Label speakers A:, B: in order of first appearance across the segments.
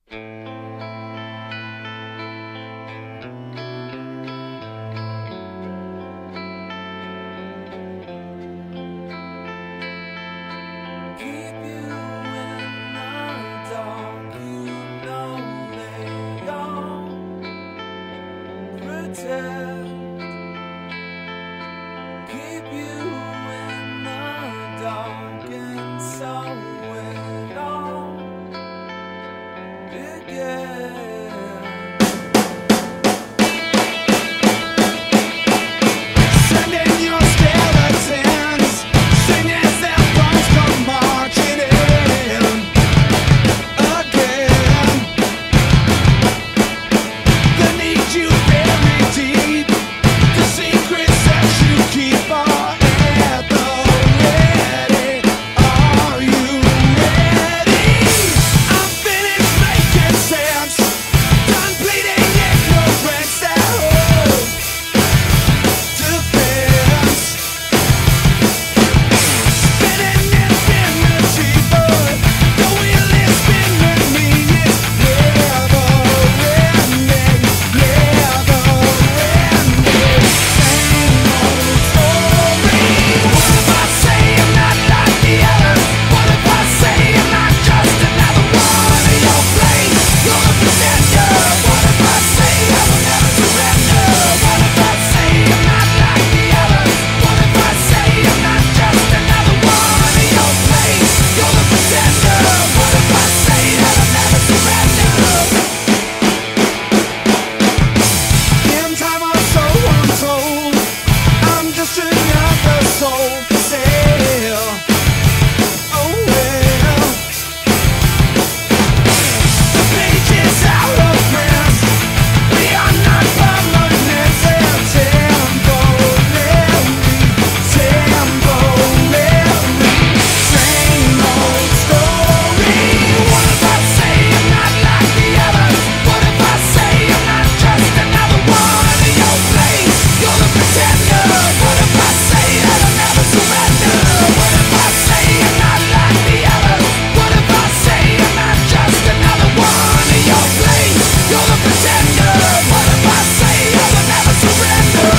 A: Keep you in the dark, and so it all began. Sending your skeletons, sing as their bones come marching in again. They need you buried deep, the secrets that you keep are at the ready. Are you ready? I'm finished making sense, done bleeding ignorance that holds defense. Spinning infinity, but the wheel is spinning me. It's never ending, never ending. Same old story. What if I say I'm not like the others? What if I say I'm not just another one of your plays? You're the pretender. What if I say I will never surrender? What if I say I'm not like the others? What if I say I'm not just another one of your plays? You're the pretender. What if I say that I'll never surrender? In time or so untold, I'm just another soul for sale. Oh well, the page is out of print. We are not permanent and temporary. Same old story. What if I say I'm not like the others? What if I say I'm not just another one of your plays? You're the pretender. What if I say that I'll never surrender? What if I say I'm not like the others? What if I say I'm not just another one of your plays? You're the pretender. What if I say I will never surrender?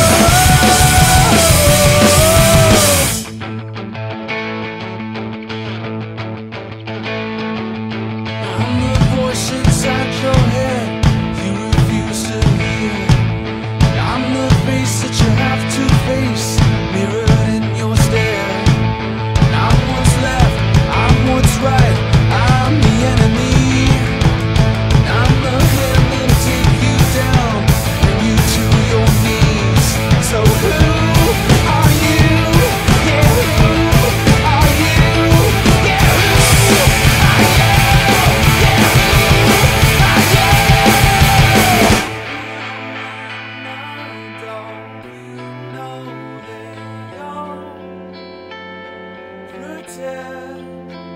A: I'm the voice inside your head you refuse to hear. I'm the face that you have to face, mirrored in your stare. I'm what's left, I'm what's right, I'm the enemy. I'm the hand that'll take you down, bring you to your knees. So who are you? Yeah, who are you? Yeah, who are you? Yeah, who are you? Don't you know they all pretend?